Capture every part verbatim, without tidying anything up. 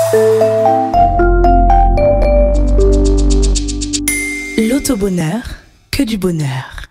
L'auto-bonheur, que du bonheur.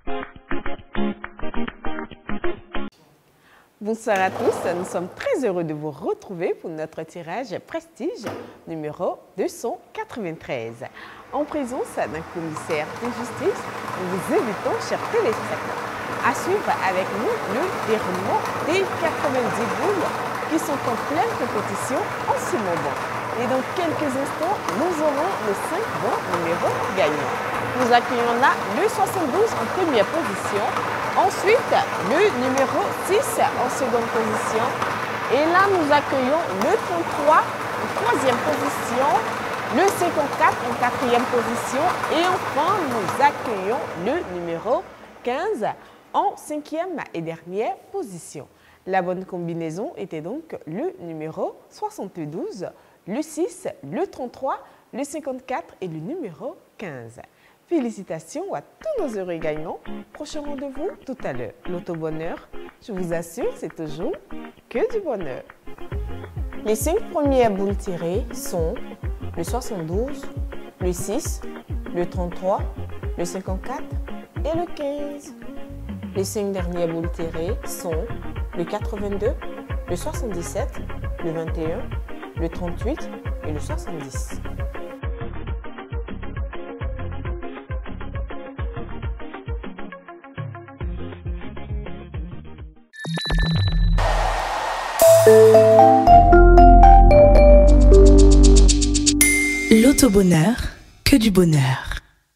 Bonsoir à tous, nous sommes très heureux de vous retrouver pour notre tirage Prestige numéro deux cent quatre-vingt-treize. En présence d'un commissaire de justice, nous vous invitons, chers téléspectateurs, à suivre avec nous le déroulement des quatre-vingt-dix boules qui sont en pleine compétition en ce moment. Et dans quelques instants, nous aurons le cinq bons numéros gagnants. Nous accueillons là le soixante-douze en première position, ensuite le numéro six en seconde position, et là nous accueillons le trente-trois en troisième position, le cinquante-quatre en quatrième position, et enfin nous accueillons le numéro quinze en cinquième et dernière position. La bonne combinaison était donc le numéro soixante-douze, le six, le trente-trois, le cinquante-quatre et le numéro quinze. Félicitations à tous nos heureux gagnants. Prochain rendez-vous tout à l'heure. L'auto-bonheur, je vous assure, c'est toujours que du bonheur. Les cinq premières boules tirées sont le soixante-douze, le six, le trente-trois, le cinquante-quatre et le quinze. Les cinq dernières boules tirées sont le quatre-vingt-deux, le soixante-dix-sept, le vingt et un, le trente-huit et le soixante-dix. L'auto-bonheur, que du bonheur.